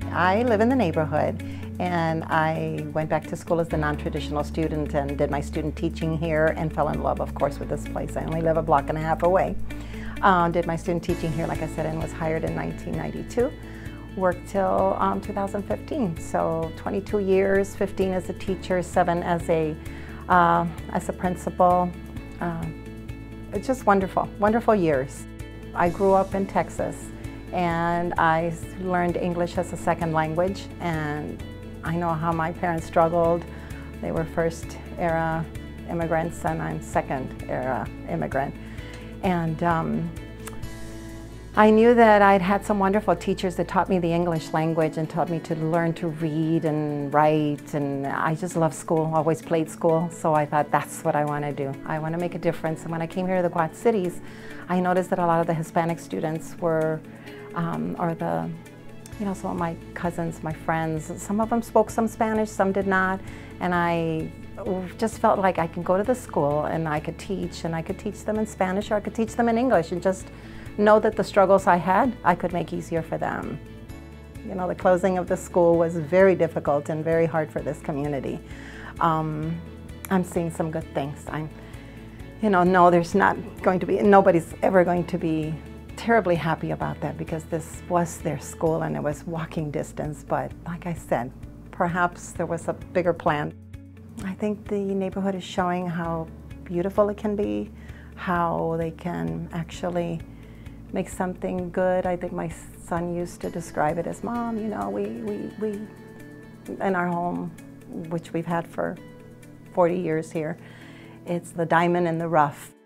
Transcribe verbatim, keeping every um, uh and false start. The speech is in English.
I live in the neighborhood, and I went back to school as a non-traditional student and did my student teaching here and fell in love, of course, with this place. I only live a block and a half away. Uh, did my student teaching here, like I said, and was hired in nineteen ninety-two. Worked till um, two thousand fifteen, so twenty-two years, fifteen as a teacher, seven as a, uh, as a principal. Uh, it's just wonderful, wonderful years. I grew up in Texas, and I learned English as a second language, and I know how my parents struggled. They were first era immigrants, and I'm second era immigrant. And um, I knew that I'd had some wonderful teachers that taught me the English language and taught me to learn to read and write, and I just loved school, always played school, so I thought that's what I want to do. I want to make a difference. And when I came here to the Quad Cities, I noticed that a lot of the Hispanic students were, um, or the, you know, some of my cousins, my friends, some of them spoke some Spanish, some did not, and I just felt like I could go to the school and I could teach, and I could teach them in Spanish or I could teach them in English, and just know that the struggles I had, I could make easier for them. You know, the closing of the school was very difficult and very hard for this community. Um, I'm seeing some good things. I'm, you know, no, there's not going to be, nobody's ever going to be terribly happy about that, because this was their school and it was walking distance. But like I said, perhaps there was a bigger plan. I think the neighborhood is showing how beautiful it can be, how they can actually make something good. I think my son used to describe it as, Mom, you know, we, we, we, in our home, which we've had for forty years here, it's the diamond in the rough.